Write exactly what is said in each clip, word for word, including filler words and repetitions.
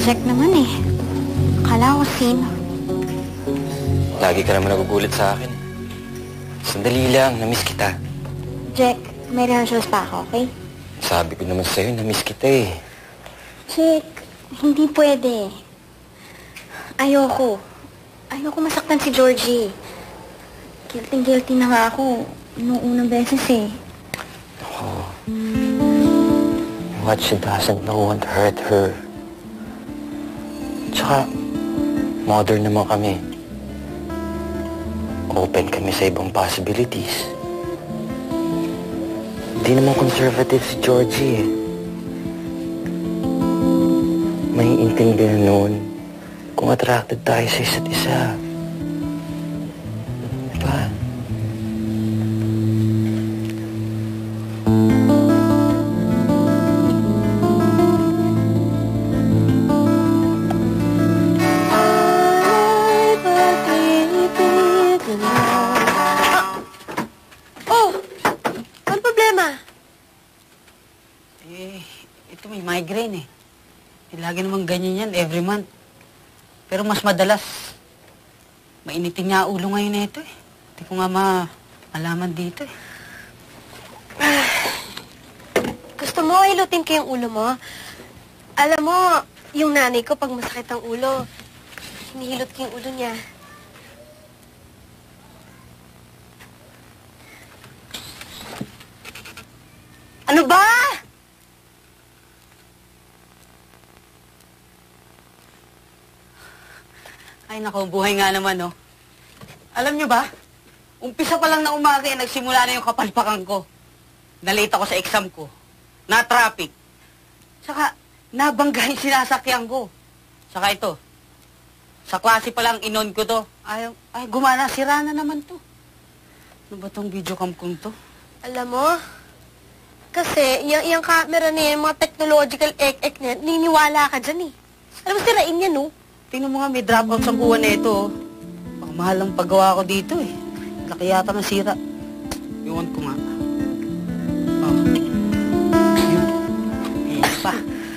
Jack naman eh. Akala ko sino. Lagi ka naman nagugulat sa akin. Sandali lang, namiss kita. Jack, may rehearsals pa ako, okay? Sabi ko naman sa'yo, namiss kita eh. Jack, hindi pwede. Ayoko. Ayoko masaktan si Georgie. Guilty-guilty na nga ako noong unang beses eh. Oh. What she doesn't know won't hurt her. Tsaka, modern naman kami. Open kami sa ibang possibilities. Hindi naman conservative si Georgie eh. May intindihan noon kung attracted tayo sa isa't isa. Diba? Ito may migraine eh. eh. Lagi namang ganyan yan, every month. Pero mas madalas, mainitin niya ulo ngayon na ito eh. Hindi ko nga ma malaman dito eh. Gusto mo hilutin ko yung ulo mo? Alam mo, yung nanay ko pag masakit ang ulo, hinihilot ko yung ulo niya. Ano ba? Ay, naku, buhay nga naman, no? Alam nyo ba, umpisa pa lang na umaga, eh, nagsimula na yung kapalpakan ko. Nalate ako sa exam ko. Na-traffic. Saka, nabangga yung sinasakyan ko. Saka ito, sa klase pa lang inon ko to. Ay, ay gumana, sira na naman to. Ano ba tong videocam kong to? Alam mo, kasi, yung, yung camera niya, yung mga technological ek-ek na, niniwala ka dyan, eh. Alam mo, sirain yan, no? Tingnan mo nga, may drop-out sa buwan na ito. Baka mahal ang paggawa ko dito eh. Laki yata ng sira. Iwan ko nga. Oh. Yun. Ayan pa.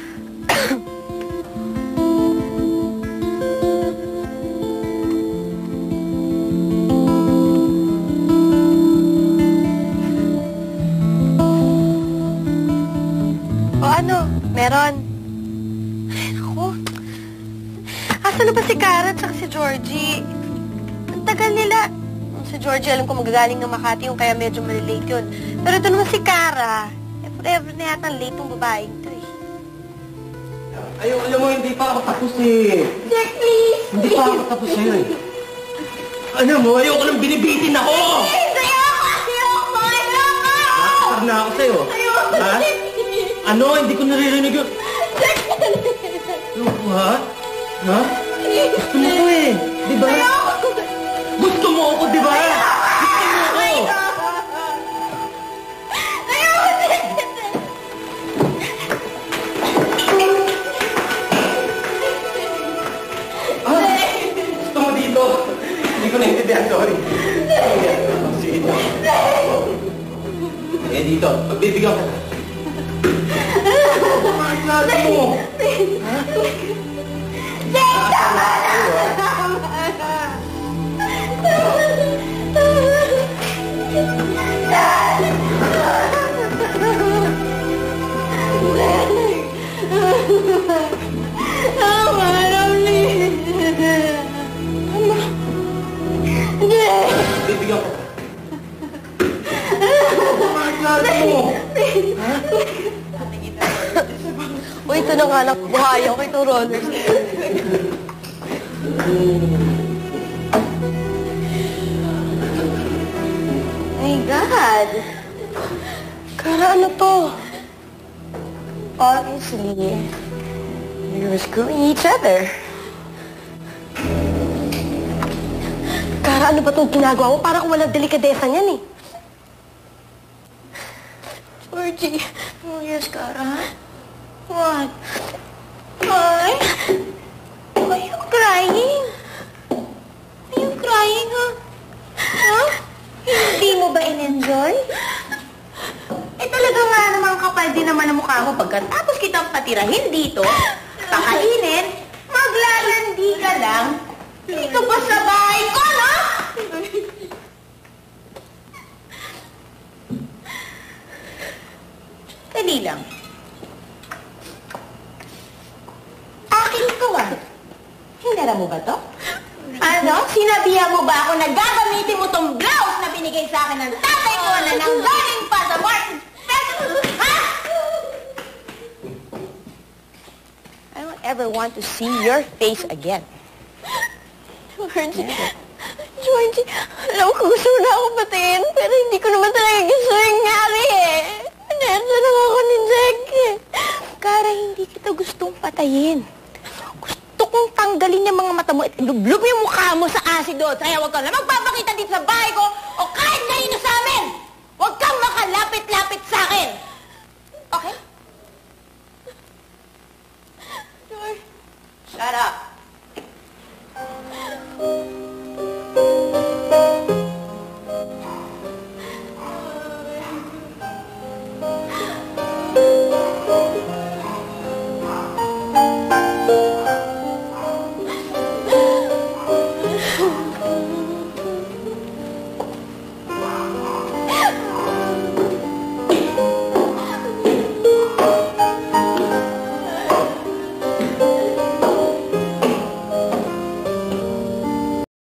O ano, meron? Ay, naku. Asan na ba si Cara at si Georgie? Ang tagal nila. Si Georgie, alam ko magagaling ng Makati yung kaya medyo malilate yun. Pero ito naman si Cara. Eh, forever na yata late yung babaeng to eh. Ayaw, alam mo, hindi pa ako tapos eh. Jack, please! Hindi pa ako tapos sa'yo eh. Ano mo, ayoko nang binibitin ako! Please! Ayoko! Ayoko! Ayoko! Nakakasar na ako sa'yo. Ayoko! Ha? Ano? Hindi ko naririnig yun. Jack! Ayoko, ha? Ha? Gusto mo ko eh. Di ba? Ayoko! Gusto mo ako, di ba? Gusto mo ako! Ayoko! Ah! Gusto mo dito? Hindi ko naintindihan, sorry. Sige dito. Eh, dito. Pagbibigyan ka na. Bakit lalo mo? Ha? Jack, tama na! Tama na! Tama na, please! Tama. Jack! Bibigyan ka na. Bakit lalo mo? Ha? Uy, ito na nga lang. Buhay ako itong rollers. My God! Cara, ano to? Obviously, we were screwing each other. Cara, ano ba itong ginagawa mo? Parang walang delikadesa niyan eh. Georgie. Oh, yes, Cara. What? Why? Why are you crying? Are you crying, huh? Huh? Hindi mo ba in-enjoy? Eh talaga nga naman kapal din naman ang mukha mo pagkatapos kitang patirahin dito, pakainin, Sandali ka lang. Hindi ka ba sa bahay ko, no? Dali lang. Akin to ah. Hinara mo ba to? Ano? Sinabihan mo ba ako na gagamitin mo tong blouse na binigay sa akin ng tatay ko na nanggaling pa sa Martin Festival? Ha? I don't ever want to see your face again. Georgie, Georgie, alam ko gusto mo na ako patayin, pero hindi ko naman talaga gusto nangyari eh. Pinesa lang ako ni Jack eh. Kara, hindi kita gustong patayin. Gusto kong tanggalin yung mga mata mo at ilublub yung mukha mo sa asido. Kaya huwag ka na magpapakita dito sa bahay ko o kahit kanino sa amin. Huwag kang makalapit-lapit sa akin. Okay? George, Shut up.